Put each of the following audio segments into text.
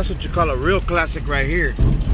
That's what you call a real classic right here.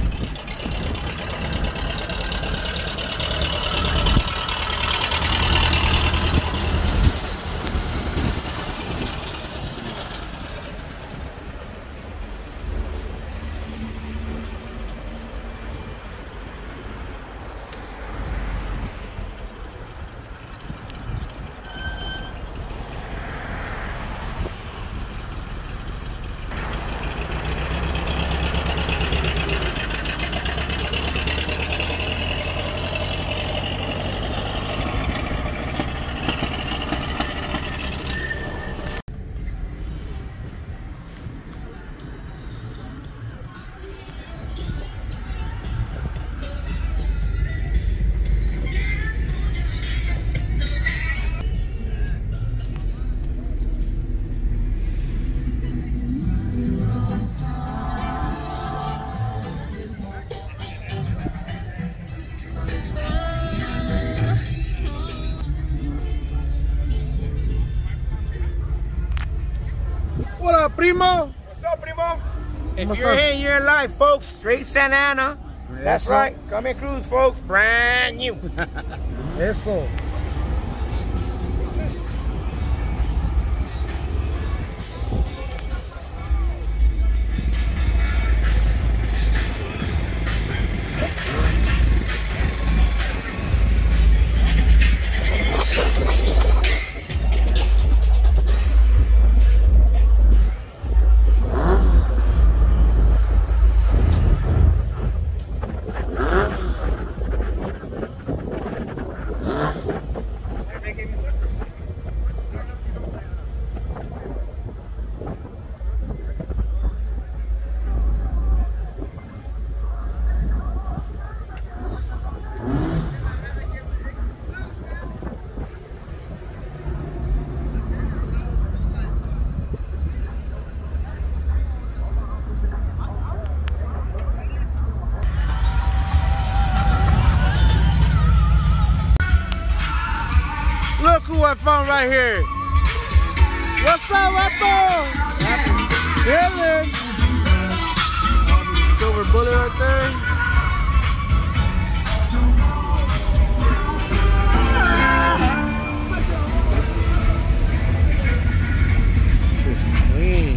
What up, primo? What's up, primo? If What's you're up? here, you're alive, folks. Straight Santa Ana. That's Eso. right. Come and cruise, folks. Brand new. Eso. Look who I found right here. What's up, Vato? Chillin'. Silver bullet right there. This is clean.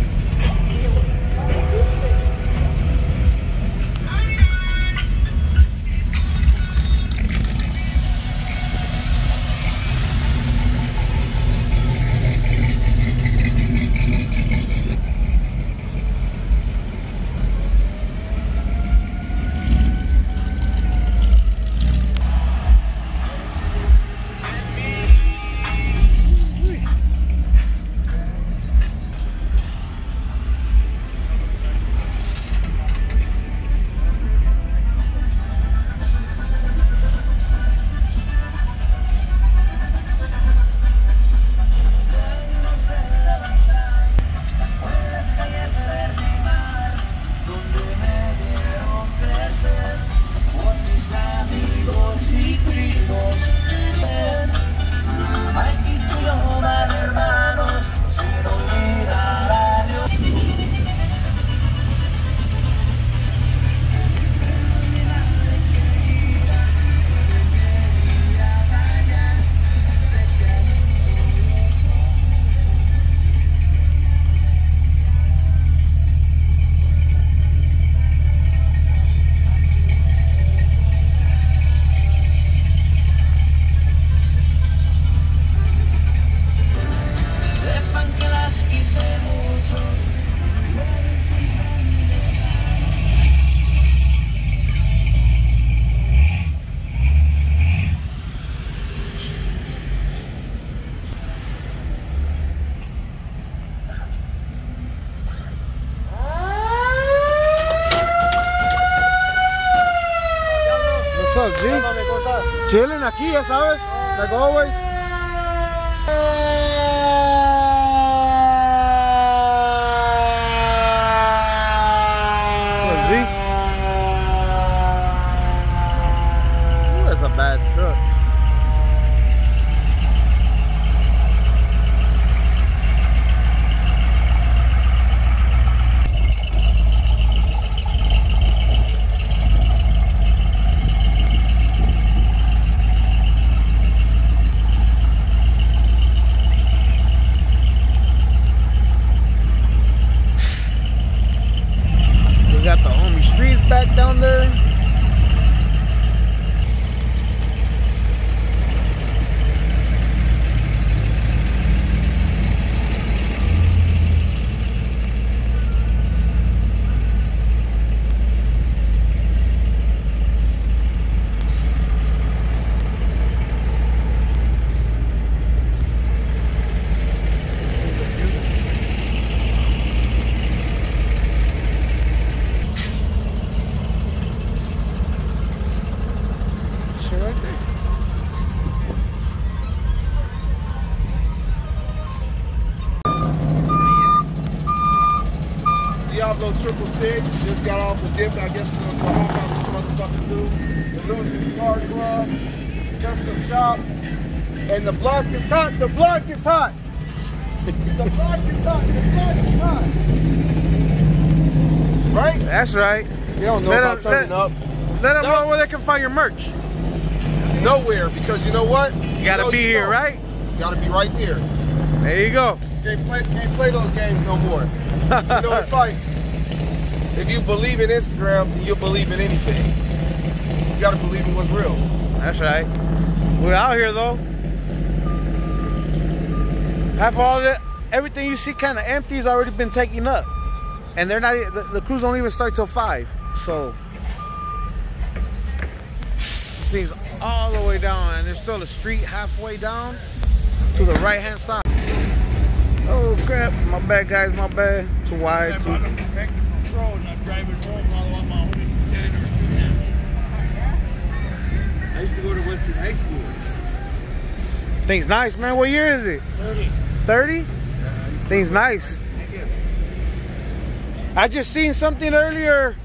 What's up, G? Chilling aquí, ya sabes, like always. What's up, G? Ooh, that's a bad truck. 666. Just got off the dip. I guess we're going to go home out this motherfucker too. The Lewis's Car Club, custom shop. And the block is hot. The block is hot. The block is hot. The block is hot. Right? That's right. They don't know about turning up. Let them know where they can find your merch. Nowhere, because you know what? You gotta be here, right? You gotta be right there. There you go. Can't play those games no more. You know, it's like, if you believe in Instagram, then you'll believe in anything. You gotta believe in what's real. That's right. We're out here though. Half all of it, everything you see kind of empty has already been taken up, and they're not. The crews don't even start till 5. So things all the way down, and there's still a street halfway down to the right-hand side. Oh crap! My bad, guys. My bad. Too wide. Too. I'm driving home while my homies from standing there shooting at me. I used to go to Western High School. Things nice, man. What year is it? 30. 30? Things nice. I just seen something earlier.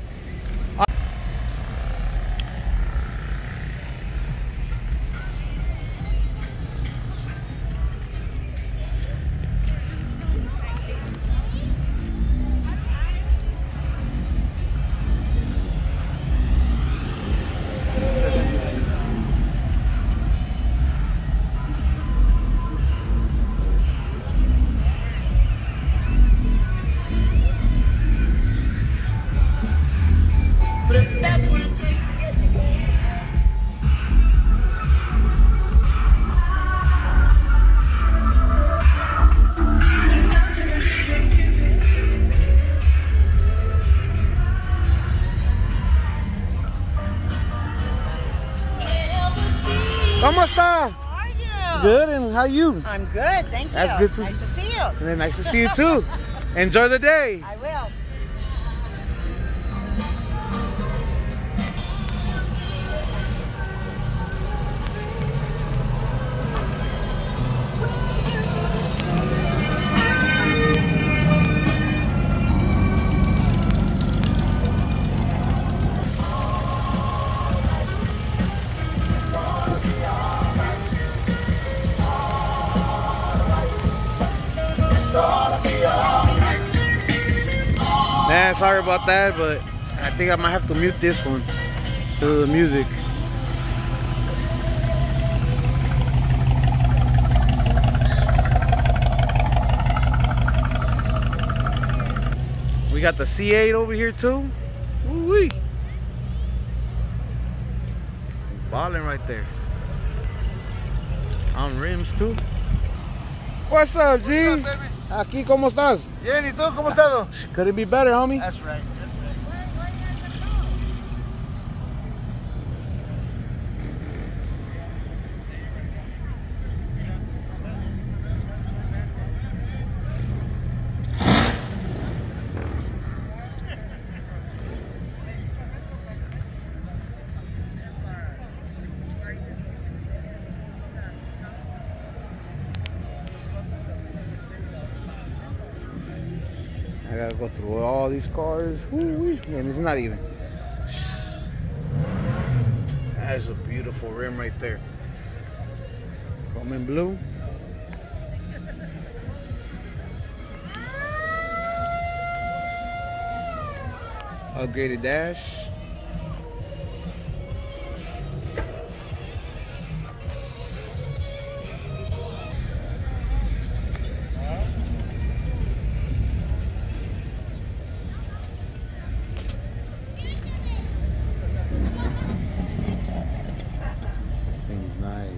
¿Cómo está? How are you? Good, and how you? I'm good, thank you. That's good to nice to see you. And then nice to see you too. Enjoy the day. I will. Man, sorry about that, but I think I might have to mute this one to the music. We got the C8 over here too. Woo-wee. Balling right there. On rims too. What's up, G? What's up, baby? Aquí, ¿cómo estás? Bien, ¿y tú cómo estás? Could it be better, homie? That's right. I gotta go through all these cars. Woo-wee. And it's not even. That's a beautiful rim right there. Chrome in blue. Upgraded dash. Thing's nice.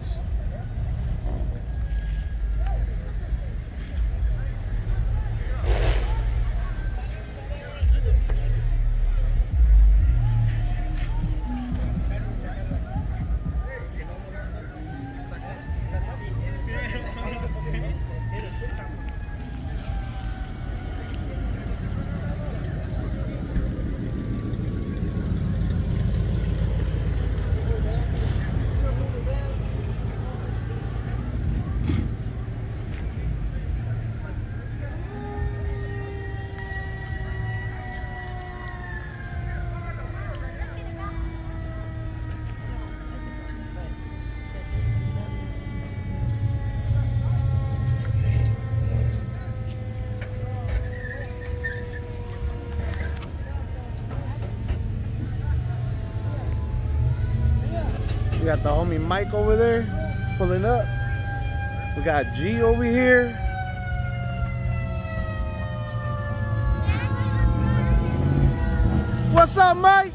got the homie Mike over there pulling up. We got G over here. What's up, Mike?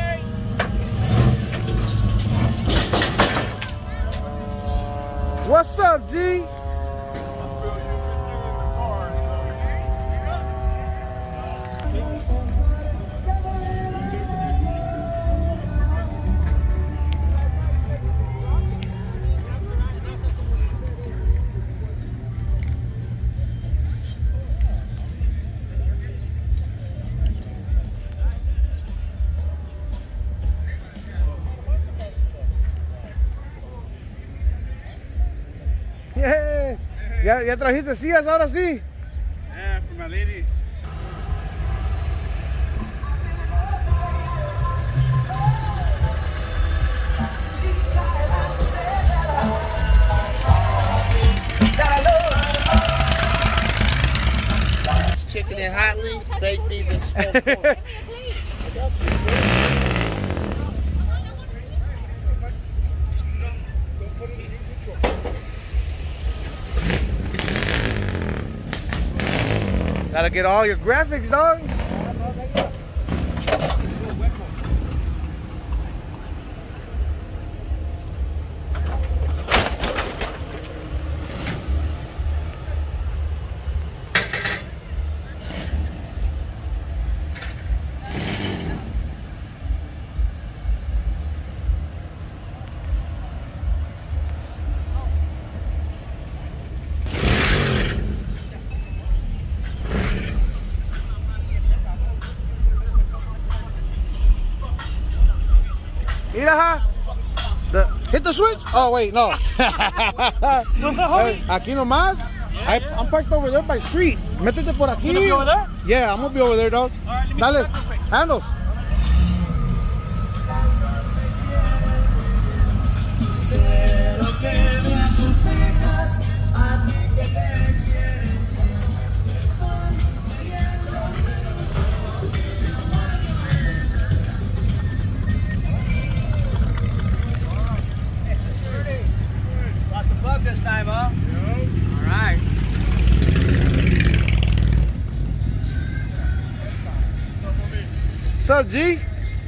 What's up, G? ¿Ya trajiste sillas ahora sí? Yeah, for my ladies. Chicken and hot links, baked beans, and smoked pork. I got you. Gotta get all your graphics, dog. Mira, hit the switch. Oh wait, no. Aquí nomás. I'm parked over there by street. Métete por aquí. You gonna be over there? Yeah, I'm gonna be over there, dog. Dale, handles. This time, huh? All right. What's up, G?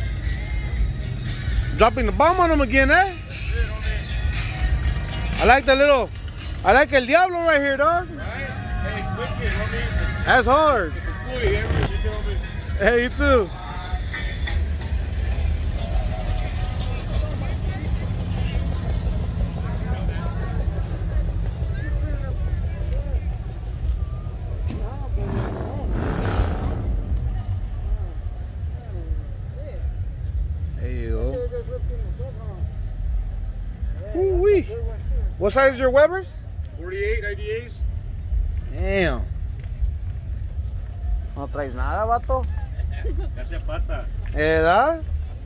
Dropping the bomb on him again, eh? I like el Diablo right here, dog. That's hard. Hey, you too. Ooh-wee. What size is your Webers? 48 IDAs. Damn. No traes nada, vato. Hace falta. ¿Edad?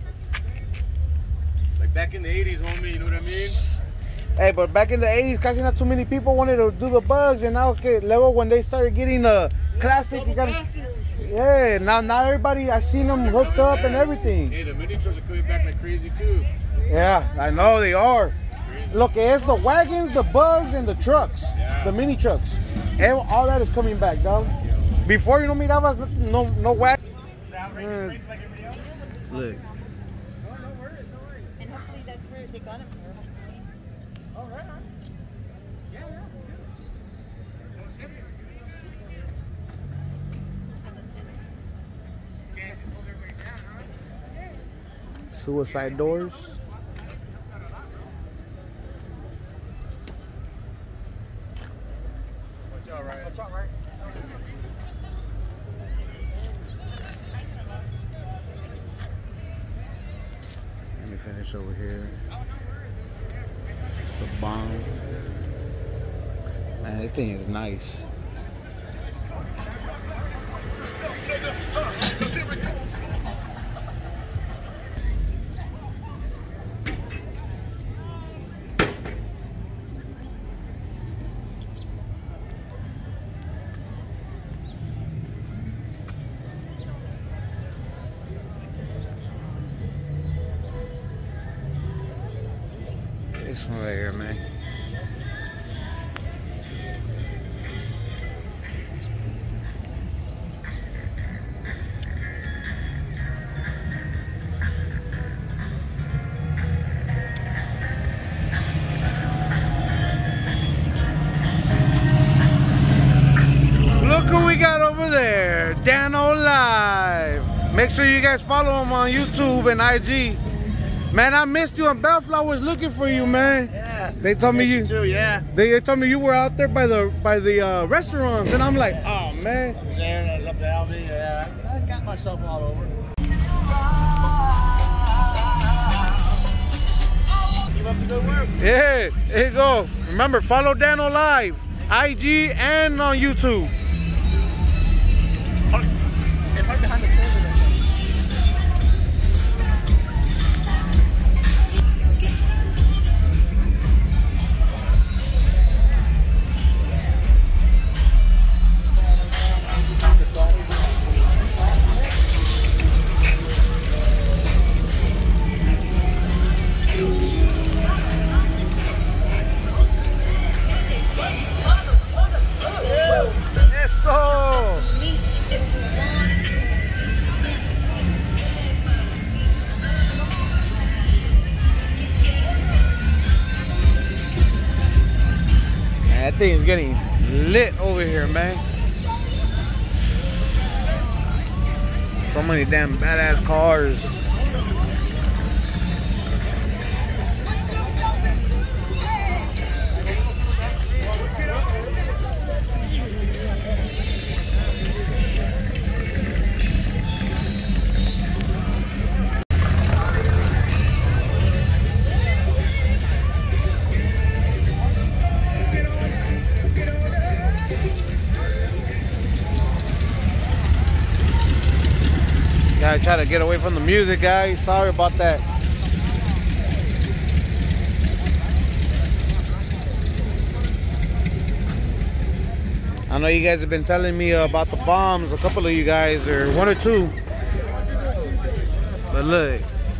Like back in the 80s, homie, you know what I mean? Hey, but back in the 80s, casi not too many people wanted to do the bugs, and now, okay, luego when they started getting a classic, you gotta, yeah, now everybody, I seen them hooked up and everything. Hey, the mini trucks are coming back like crazy too. Yeah, I know they are. Lo que es the wagons, the bugs, and the trucks, the mini trucks. All that is coming back, dog. Before, you no mirabas no wagon. Look. And hopefully that's where they got him from. Oh, right on. Suicide doors. Watch out, right? Let me finish over here. The bomb. Man, this thing is nice. over here, man. Look who we got over there, Dano Live. Make sure you guys follow him on YouTube and IG. Man, I missed you, and Bellflower's looking for you, man. Yeah. They told me you. Too, yeah. They told me you were out there by the restaurants, and I'm like, oh man. I was there and I was up to Aldi. Yeah. I got myself all over. Keep up the good work. Yeah, there you go. Remember, follow Dano Live, IG and on YouTube. Park behind the camera. Eso. That thing's getting lit over here, man. So many damn badass cars. I try to get away from the music, guys. Sorry about that. I know you guys have been telling me about the bombs, a couple of you guys, or one or two. But look,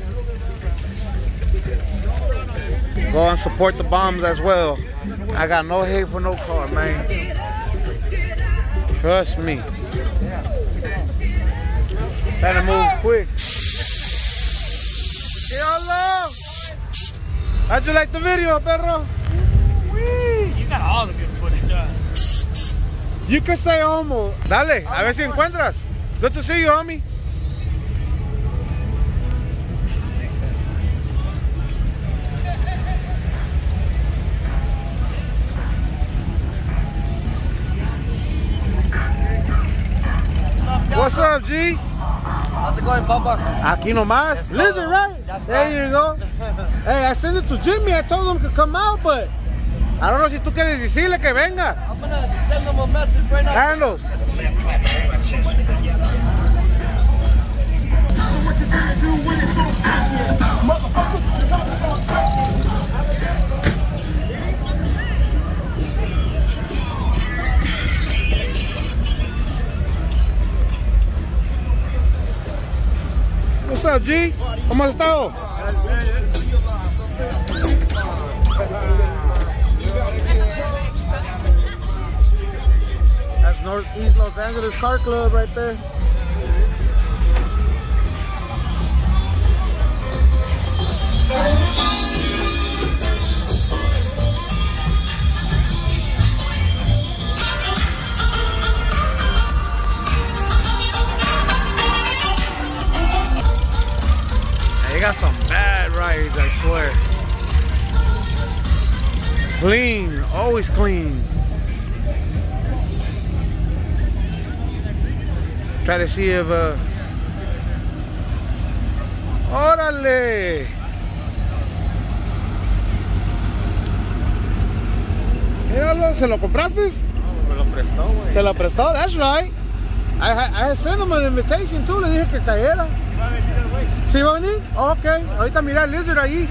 go and support the bombs as well. I got no hate for no car, man. Trust me. Gotta move quick. Hello. How'd you like the video, perro? You got all the good footage, You can say almost. Dale, a ver si encuentras. Good to see you, homie. What's up, G? How's it going, Papa? Aquí nomás. Lizard, right? There you go. Hey, I sent it to Jimmy. I told him to come out, but I don't know si tú quieres decirle que venga. I'm gonna send them a message right now. Carlos. What's up, G? ¿Cómo has estado? That's Northeast Los Angeles Car Club right there. They got some bad rides, I swear. Clean, always clean. Try to see if ¡Órale! Míralo, ¿se lo compraste? No, me lo prestó, güey. ¿Te lo prestó? That's right. I sent him an invitation too, le dije que cayera. ¿Sí va a venir? Ok, ahorita mira el Lizard ahí.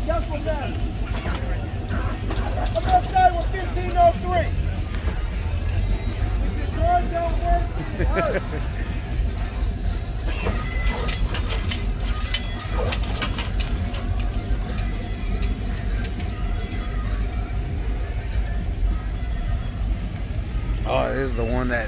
Just with that. I'm gonna start with 1503. If your card don't work, Oh, this is the one that.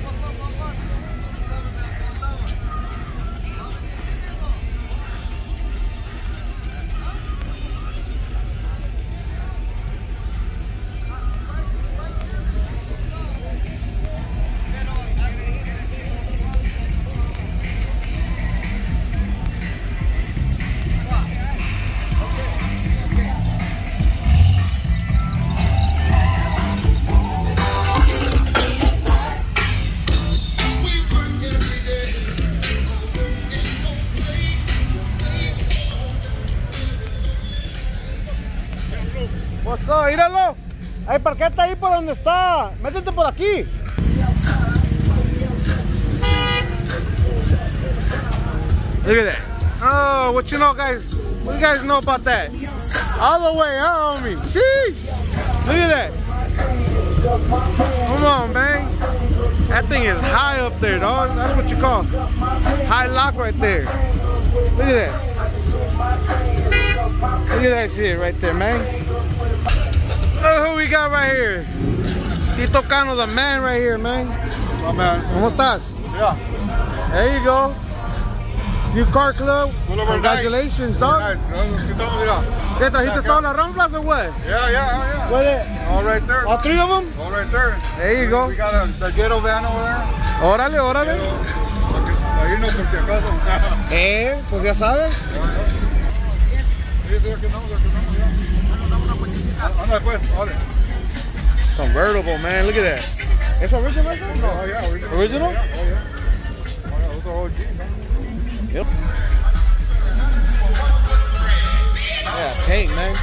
What's up? Míralo. Hay parqueta ahí por donde está. Métete por aquí. Look at that. Oh, what you know, guys? What you guys know about that? All the way, huh, homie? Sheesh. Look at that. Come on, man. That thing is high up there, dog. That's what you call high lock right there. Look at that. Look at that shit right there, man. Look who we got right here. Tito Cano, the man right here, man. my man. ¿Cómo estás? Yeah. There you go. New car club. Boulevard Congratulations, dog. Nice. Yeah. ¿Qué trajiste todas las Ramblas or what? Yeah. What is it? All right there. All three of them? All right there. There you go. We got the ghetto van over there. Órale, órale. Ahí no, por si acaso. Pues ya sabes. Anda pues, vale. Convertible, man. Look at that. ¿Es original? Oh, yeah, original. Original? Yeah, oh, yeah. Oh, yeah, those are OG, man. Yep. Yeah, paint, man.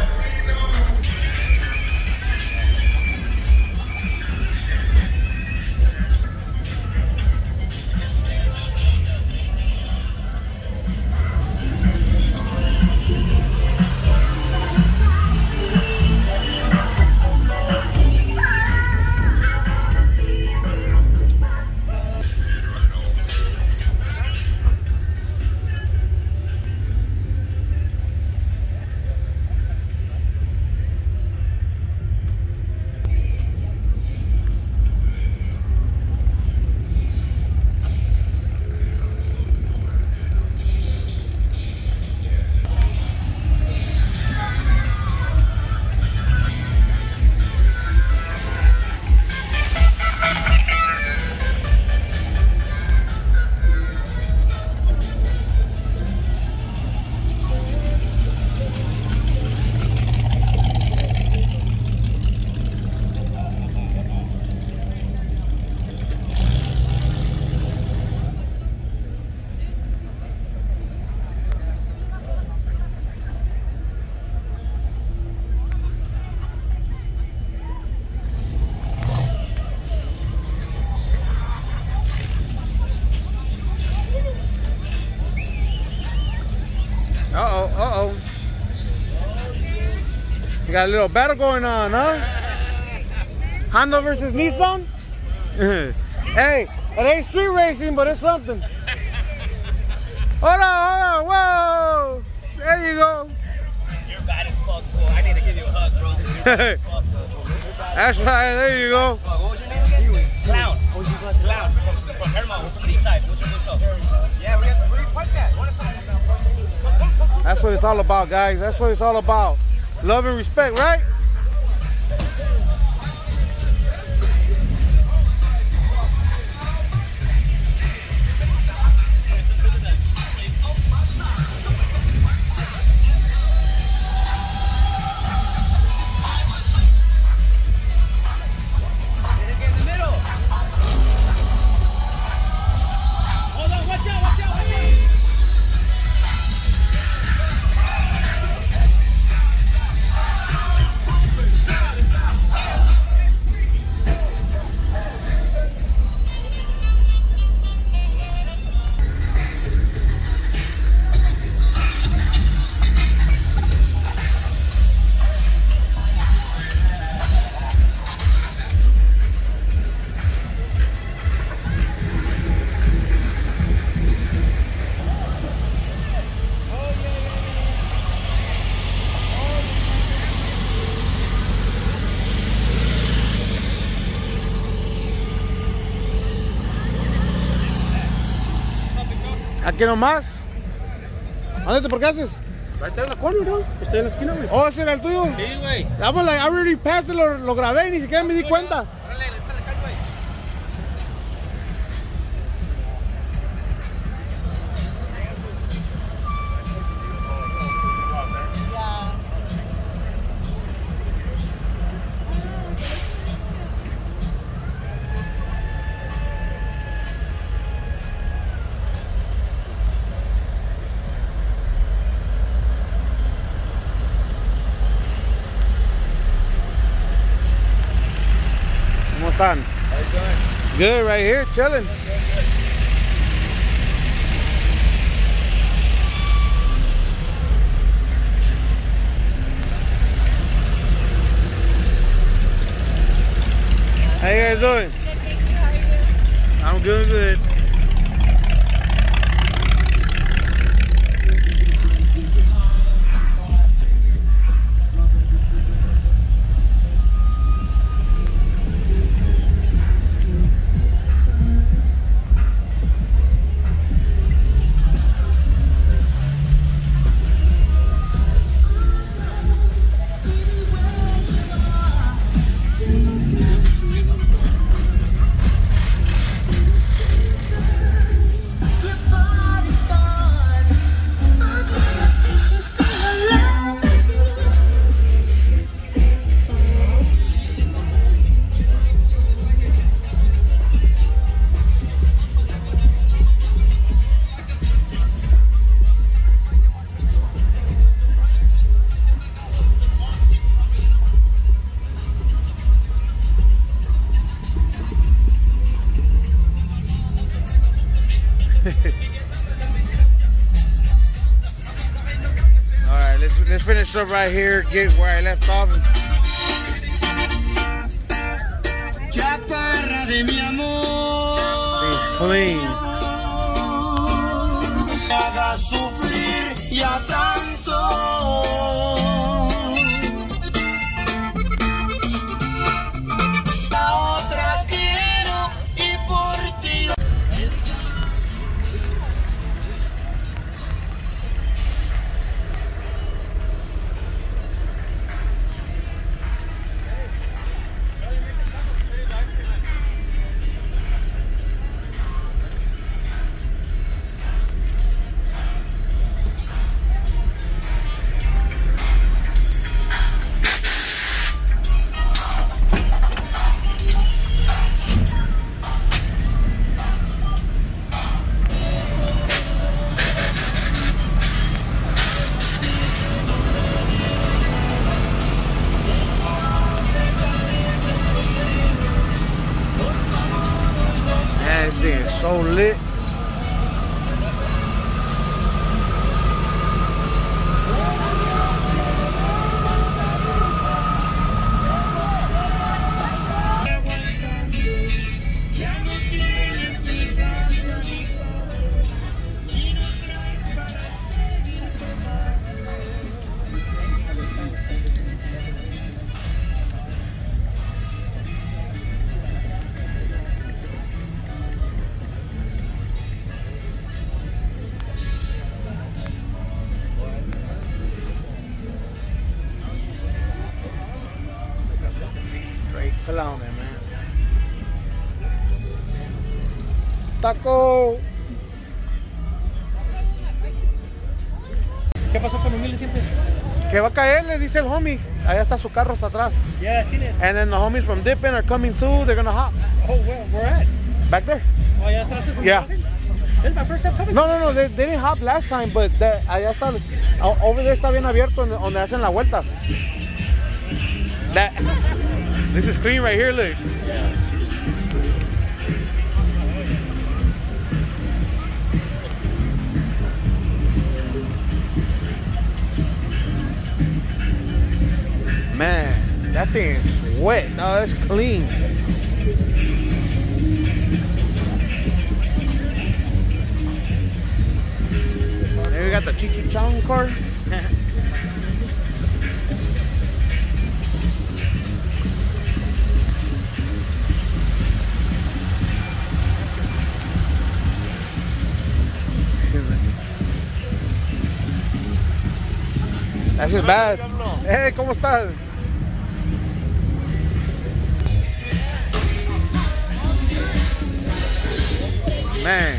Uh-oh. You got a little battle going on, huh? Honda versus Nissan? Hey, it ain't street racing, but it's something. Hold on, whoa! There you go. You're bad as fuck, bro. I need to give you a hug, bro. You're bad as fuck, bro. That's right, there you go. What was your name again? Clown. Clown. From Hermo. We're from the east side. What's your good stuff? Yeah, where you park that? That's what it's all about, guys. That's what it's all about. Love and respect, right? Aquí nomás. ¿Dónde por qué haces? Right there in the corner, bro. Estoy en la esquina, güey. Oh, ese era el tuyo. Sí, güey. I was like, I already passed it, lo grabé y ni siquiera me di cuenta. Órale, le está la güey. Yeah. ¿Cómo están? Good, right here, chilling. How you guys doing? I'm doing good. Alright, let's finish up right here, get where I left off. Chaparra de mi amor, Things clean. me haga sufrir ya tanto. A otras quiero y por ti. Man, this thing is so lit. Straight clowning, man. Taco. ¿Qué pasó con Humilde siempre? Que va a caer, le dice el homie. Allá está su carro hasta atrás. Yeah, I seen it. And then the homies from Dippin are coming too. They're gonna hop Oh, where at? back there. Oh, yeah, so that's Yeah. This is my first time coming. No, they didn't hop last time, but allá está, over there está bien abierto donde hacen la vuelta. This is clean right here, look. Man, that thing is wet. No, it's clean. There we got the Chichichong car. That's just bad. Hey, ¿cómo estás? Man.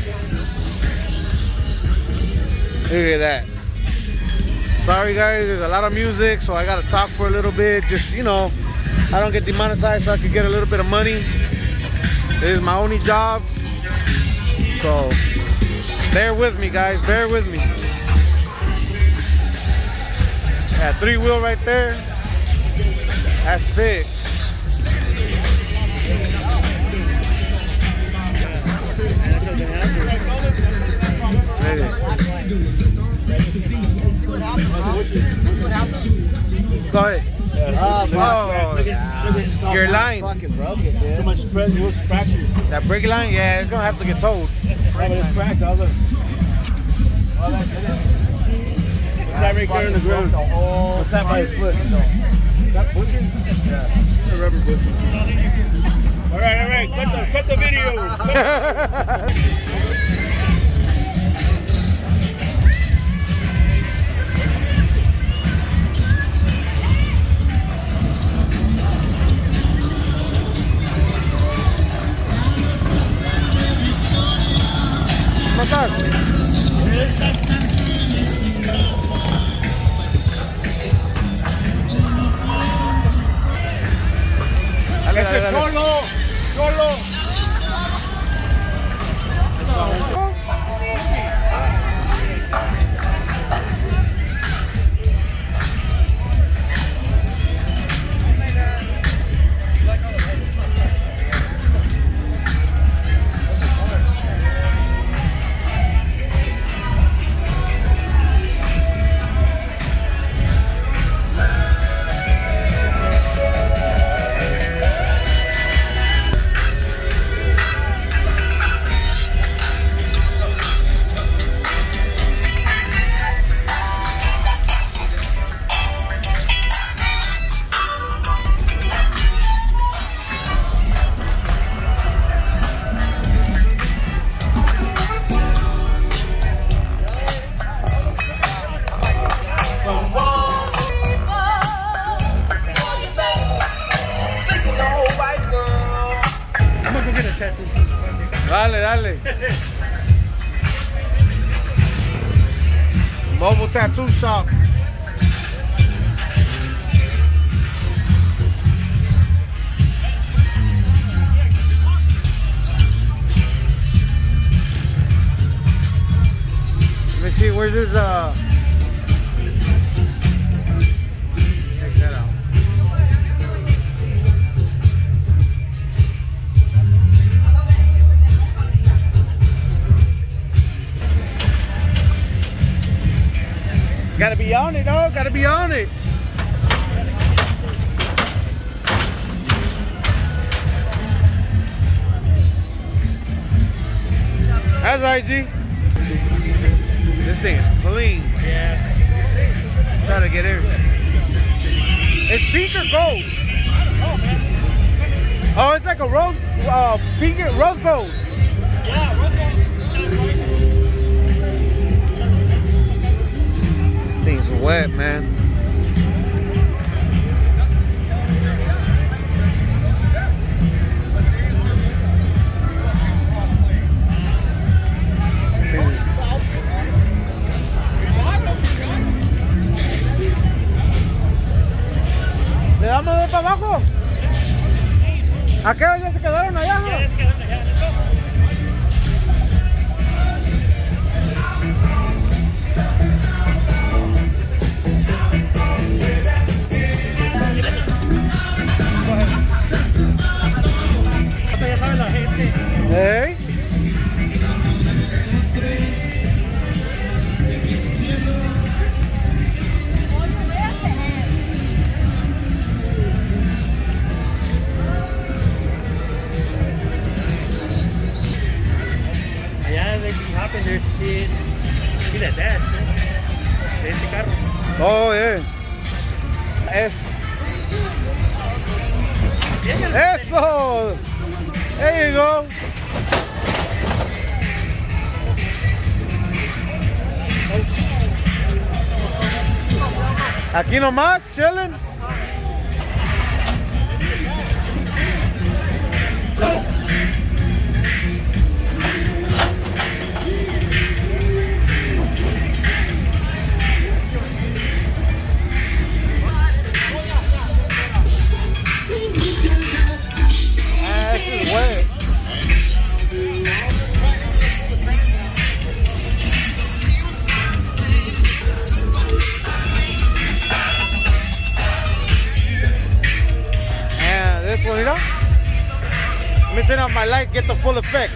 Look at that. Sorry guys, there's a lot of music, so I gotta talk for a little bit. Just, you know, I don't get demonetized, so I can get a little bit of money. This is my only job. So bear with me guys, bear with me. Yeah, 3-wheel right there. That's sick. Go ahead. Oh, your line. Fucking broke it, dude. Too much stress, it was fractured. That brake line, yeah, it's gonna have to get towed. But it's cracked, all that right there in the ground. What's that by your foot? That pushing? Yeah. The rubber bushing. All right. Cut the video. ¿Cómo estás? Dale. Solo. Dale. Mobile tattoo shop. Let me see, where's this check that out. Gotta be on it, dog. Gotta be on it. That's right, G. This thing is clean. Yeah. Try to get everything. It's pink or gold? Oh, it's like a rose, pink, rose gold. Yeah, rose gold. Thing's wet, man. ¿Le damos de para abajo? ¿A qué hora ya se quedaron allá? Ya sabe la gente. ¿Eh? Allá they be hopping their shit. See that dash, man. De este carro. Oh, yeah. Eso. There you go. Aquí nomás, chilling. This is wet. And this one, you know? Let me turn off my light, get the full effect.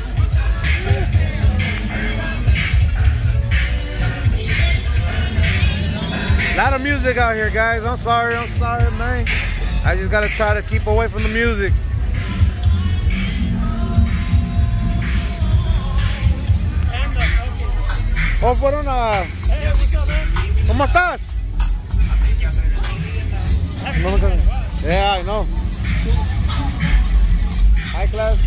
A lot of music out here, guys. I'm sorry, man. I just gotta try to keep away from the music. Oh, fueron a... ¿Cómo estás? Yeah, I know. Hi, class.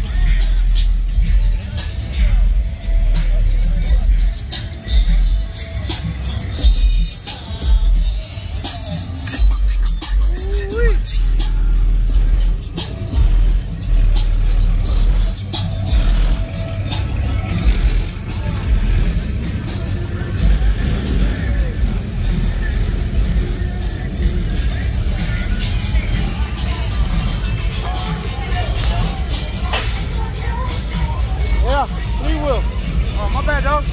Yeah, 3-wheel. Oh, my bad, dog.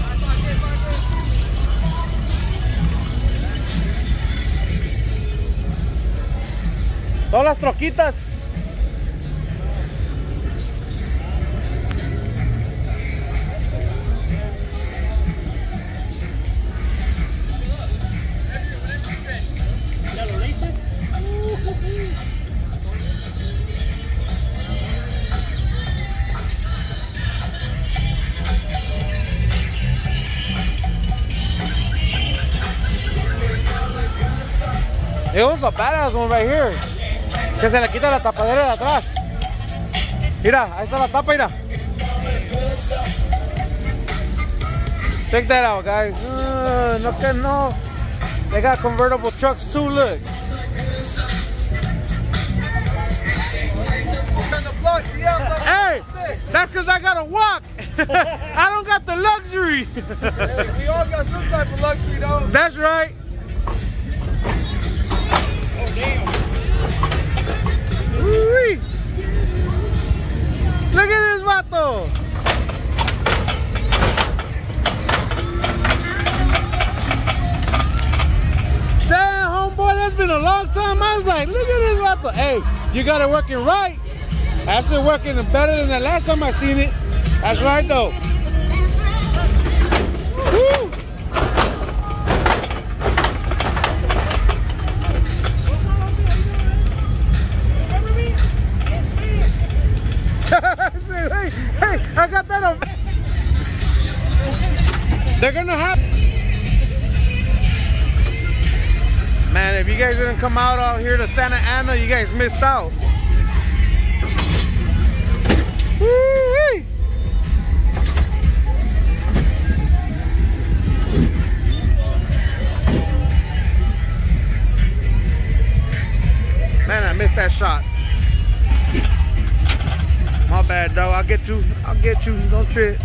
Todas las troquitas. ¿Ya lo dices? It was a badass one right here. Que se le quita la tapadera de atrás. Mira, ahí está la tapa, mira. Check that out, guys. No que no. They got convertible trucks too, look. Hey, that's because I gotta walk. I don't got the luxury. Hey, we all got some type of luxury, though. That's right. Oh, damn. Woo-wee. Look at this vato. Damn, homeboy, that's been a long time. I was like, look at this vato. Hey, you got it working right. That's it working better than the last time I seen it. That's right, though. Woo. Hey, I got that on. They're gonna have. Man, if you guys didn't come out here to Santa Ana, you guys missed out. Woo-wee. Man, I missed that shot. My bad, dog. I'll get you. Don't trip.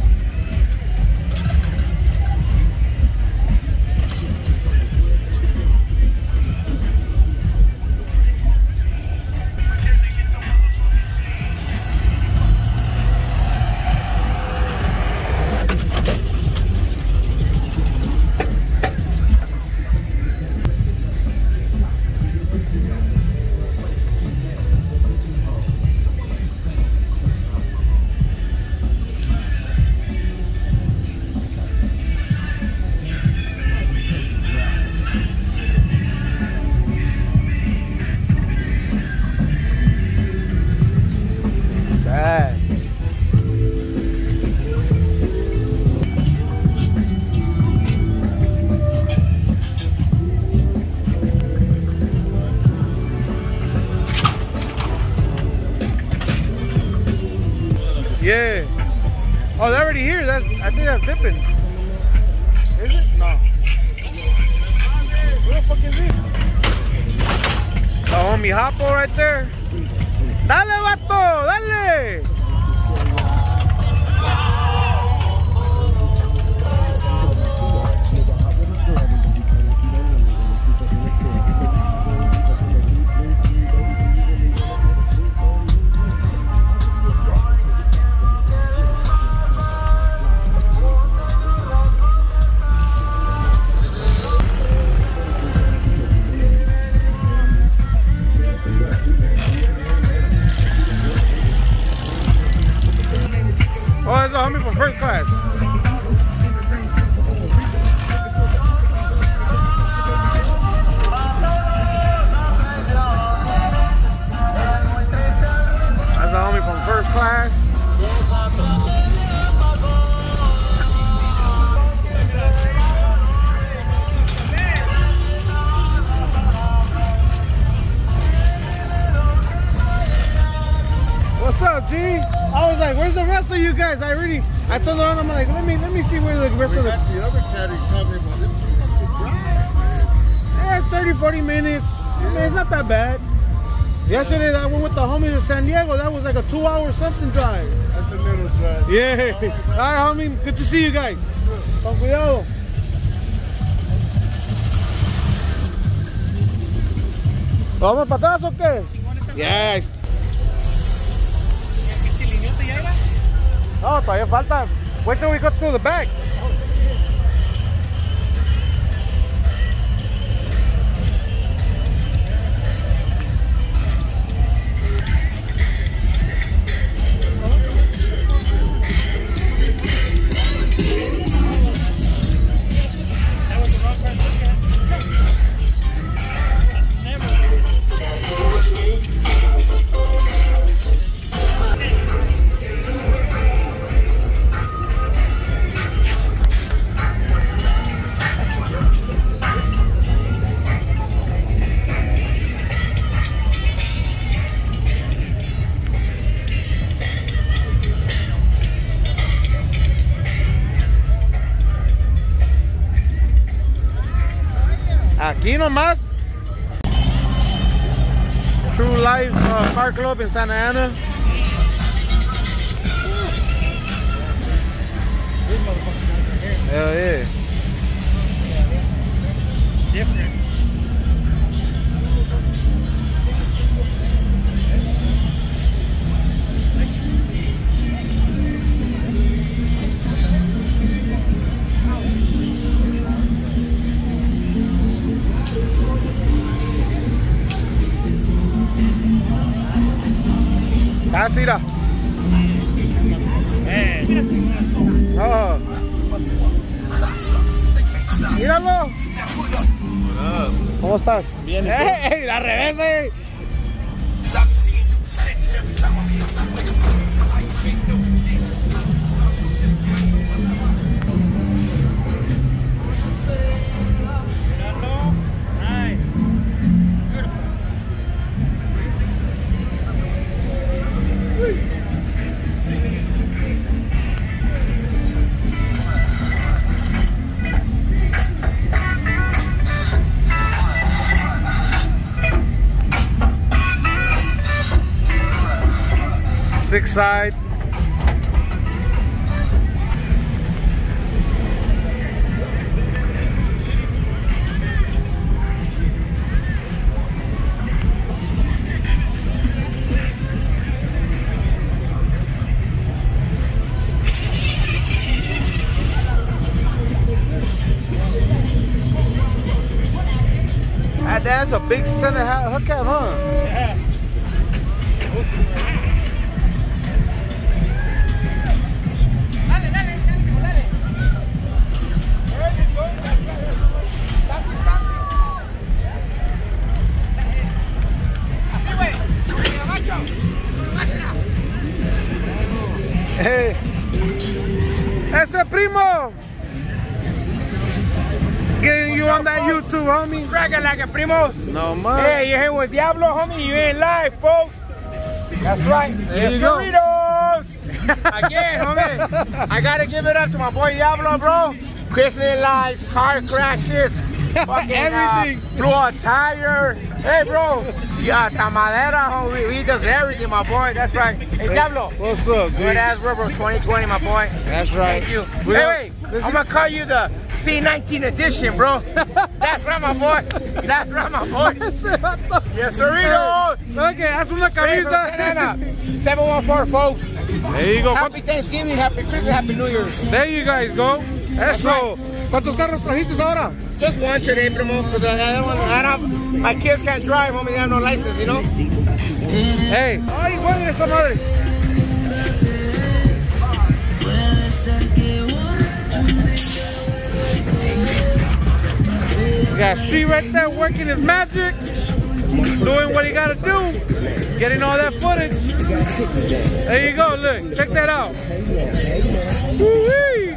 Yeah. Oh, they're already here. I think that's dipping. Is it? No. Where the fuck is it? homie Hoppo right there. Dale, vato, dale. Oh, that's a homie from first class. That's a homie from first class. What's up, G? I was like, where's the rest of you guys? I told around, I'm like, let me see where the rest of the other caddy talking about this. Yeah, 30, 40 minutes. I mean, it's not that bad. Yesterday I went with the homies to San Diego. That was like a 2-hour something drive. That's a little drive. Yeah. All right, homie. Good to see you guys. Con cuidado. ¿Vamos para atrás o qué? Yes. No, todavía falta. Wait till we go through the back. Aquí nomás. True Life Car Club in Santa Ana. Hell yeah. Different. Mira. Oh. Míralo. ¿Cómo estás? Bien. ¡Ey! ¡La revés! Six side. That's a big center hookup, huh? Yeah. Hey, ese primo getting you on that YouTube, homie. Bragging like a primo. No man. Hey, you're here with Diablo, homie. You ain't live, folks. That's right. There you go. Again, homie. I gotta give it up to my boy Diablo, bro. Christmas lights, car crashes, fucking Everything. blew a tire. Hey, bro, yeah, tamalera, homie. He does everything, my boy. That's right. Hey, Diablo. What's up, dude? Good ass rubber 2020, my boy. That's right. Thank you. We Hey, got- wait, I'm gonna call you the C19 edition, bro. That's right, my boy. That's right, my boy. Yes, sirrito. Okay, haz una Hey, from Santa camisa. 714, folks. There you go. Happy Thanksgiving, Happy Christmas, Happy New Year. There you guys go. Eso. ¿Cuántos carros trajiste ahora? Just one today, primo, because my kids can't drive, homie, they have no license, you know? Hey. Ay, guarden esa madre. We got Street right there working his magic, doing what he gotta do, getting all that footage. There you go, look, check that out. Woo-wee.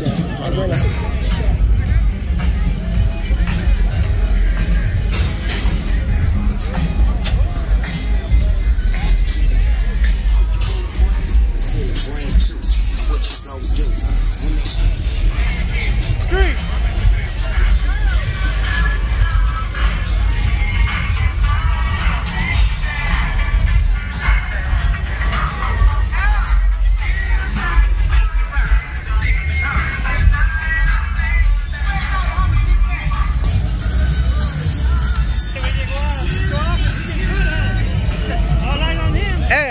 Street. Hey.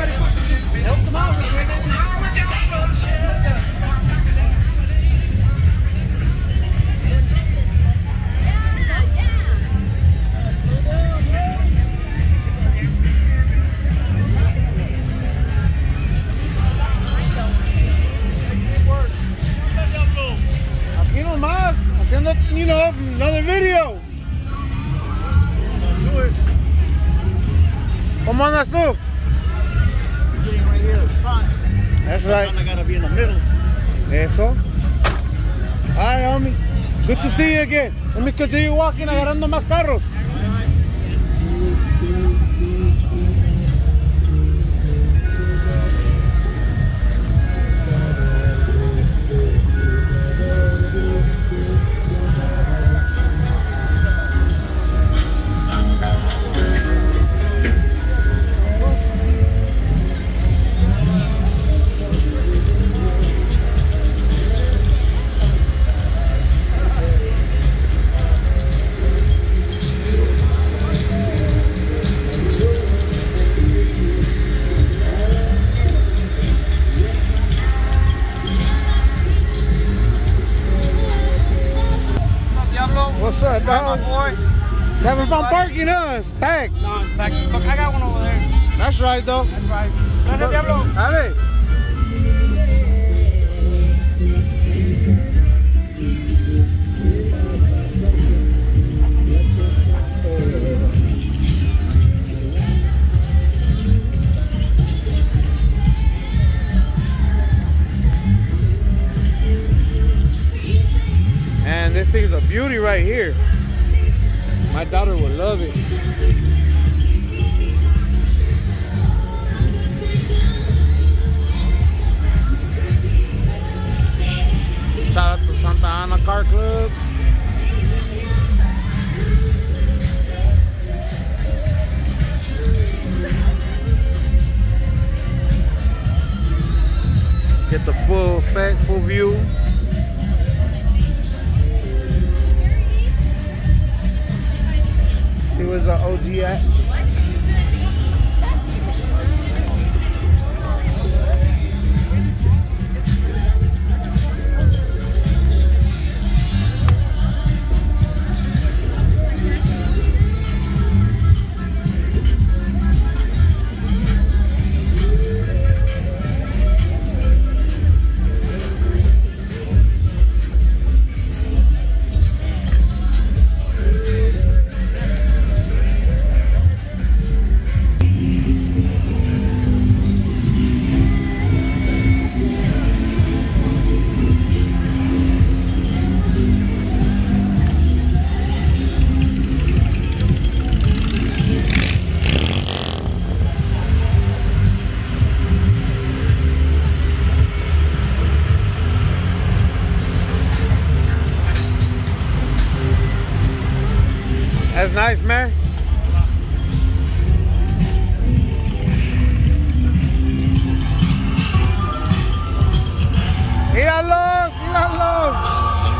Aquí nomás, haciendo, you know, another video. ¿Cómo andas tú? Getting right here is fun. That's right. I gotta be in the middle. Eso. Hi, homie. Good to see you again. Let me continue walking, agarrando más carros. What's up, dog? Boy. Having fun parking, huh? It's packed. No, in fact, look, I got one over there. That's right, though. That's right. Gracias, Diablo. Dale. And this thing's a beauty right here. My daughter would love it. Shout out to Santa Ana Car Club. Get the full effect, full view. See where's the OG at? That's nice, man. Míralos, míralos.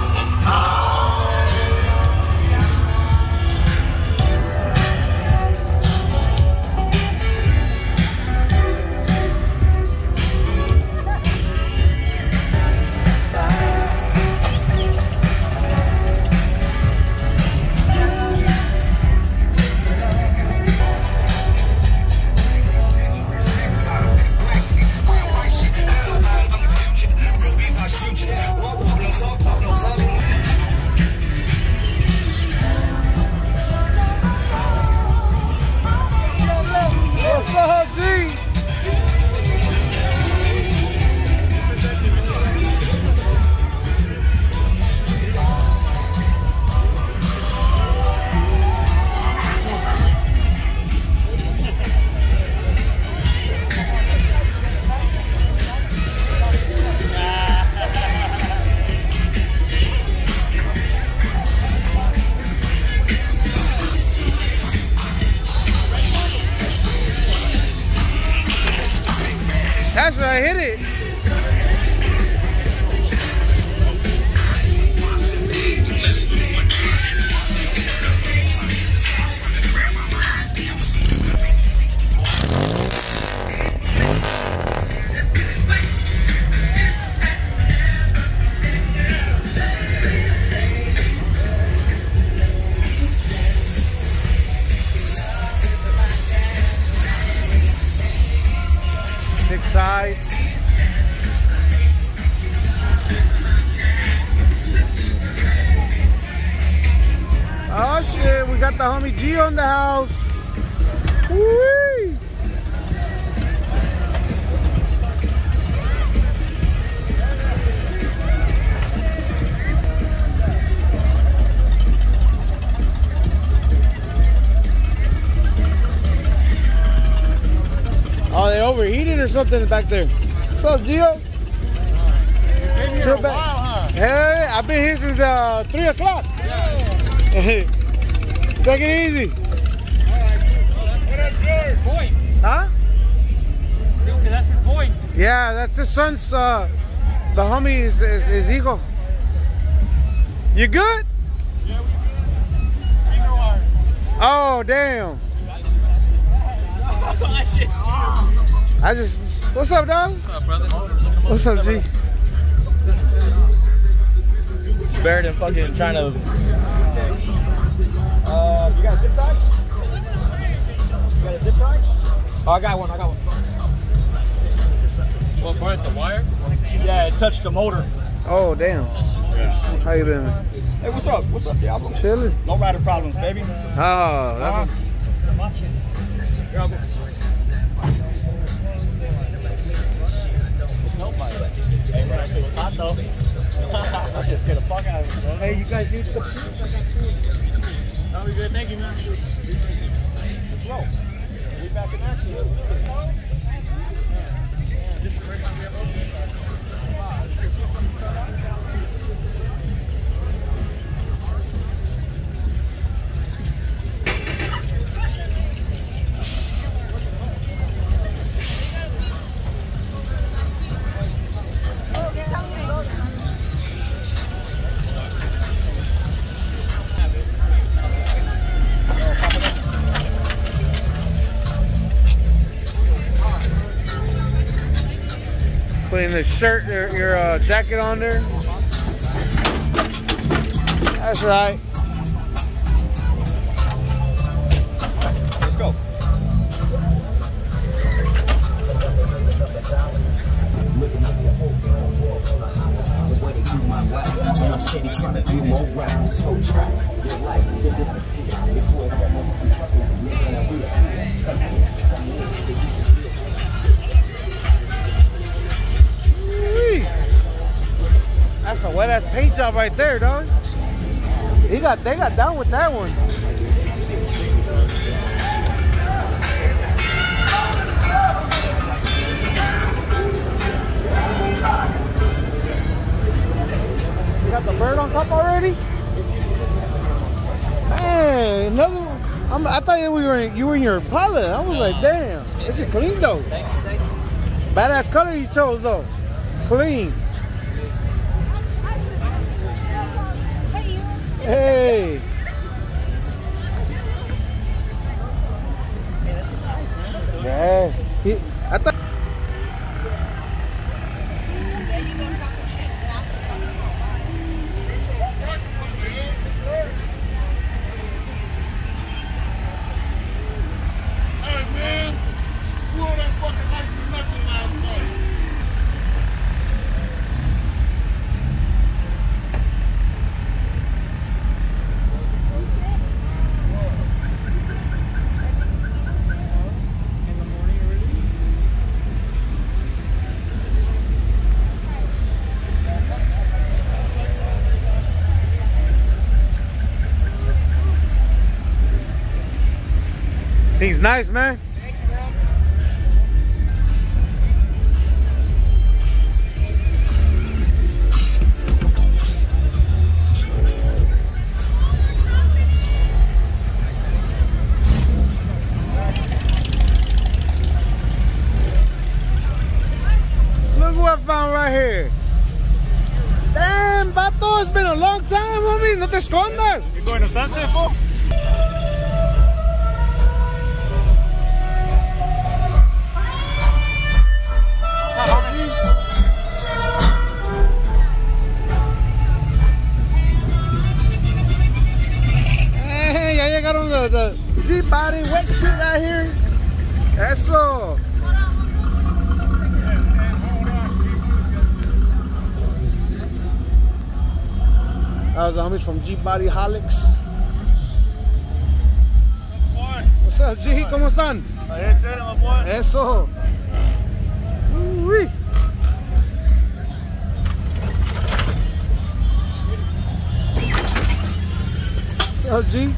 That's right, hit it. Side. Oh shit, we got the homie G on the house. Woo-wee. Oh, they overheated or something back there. What's up, Gio? You've been here a while, huh? Hey, I've been here since 3 o'clock. Take it easy. What up, George? Boy. Huh? That's his boy. Yeah, that's his son's, the homie is his hijo. You good? Yeah, we good. Oh, damn. I just, what's up, dog? What's up, brother? What's up, G? Better than fucking trying to. You got a zip tie? You got a zip tie? Oh, I got one. What part? The wire? Yeah, it touched the motor. Oh, damn. How you been? Hey, what's up? What's up, Diablo? Chilling. No rider problems, baby. Oh, that's Hey, man, that shit was hot though. That shit scared the fuck out of me, bro. Hey, you guys need some shoes? Oh, we good, thank you, man. Let's go. We back in action. putting the shirt, your jacket on there. That's right. Let's go. That's a wet ass paint job right there, dog. They got down with that one. You got the bird on top already? Man, another one. I thought you were in your Impala. I was like, damn, this is clean though. Badass color you chose though. Clean. Hey. Yeah. I thought. Thing's nice, man. Look what I found right here. Damn, vato, it's been a long time, homie. No te escondas. You going to Sunset, fool? The G-Body wet shit right here. Eso. That was the homies from G-Body Holics. What's up, G? ¿Cómo están? Eso. Uy. What's up, G?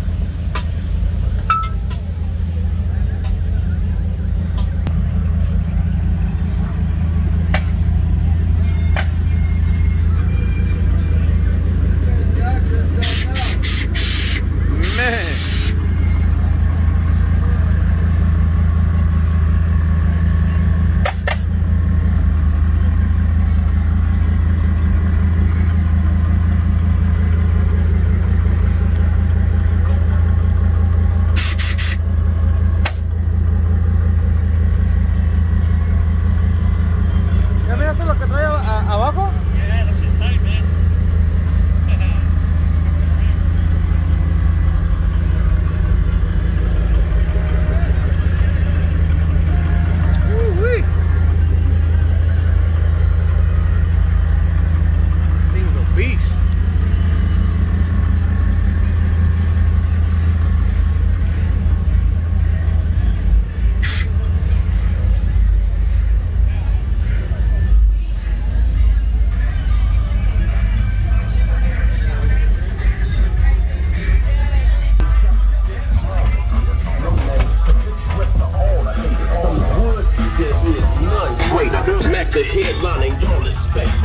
The headlining, don't expect.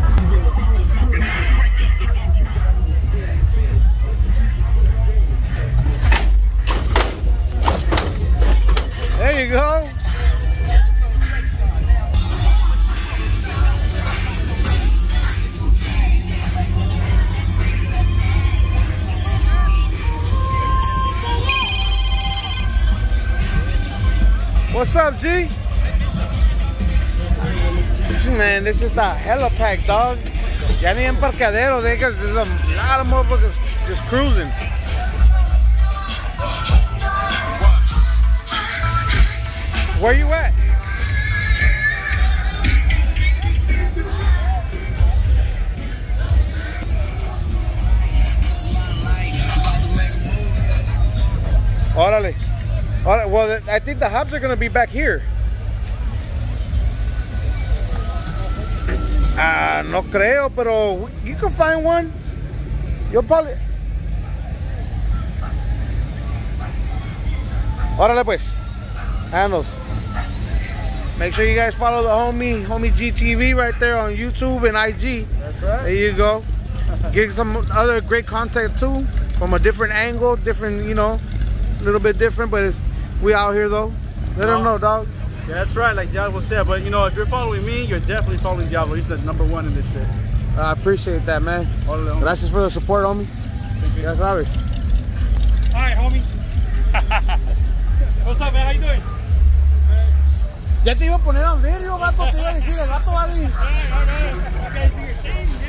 There you go. What's up, G? Man, this is the hella pack, dog. Ya ni en parqueadero, there's a lot of motherfuckers just cruising. Where you at? Órale. Órale. Well, I think the hubs are gonna be back here. No creo, pero you can find one. You'll probably. Órale pues. Handles. Make sure you guys follow the homie GTV right there on YouTube and IG. That's right. There you go. Get some other great content too. from a different angle, different, you know, a little bit different, but we out here though. Let them know, dog. Yeah, that's right, like Diablo said. But you know, if you're following me, you're definitely following Diablo. He's the #1 in this shit. I appreciate that, man. Gracias for the support, homie. Ya sabes. All right, homie. What's up, man? How you doing? Ya te iba a poner en serio, vato. Te iba a decir, el vato va a decir. All right. Okay, do your thing.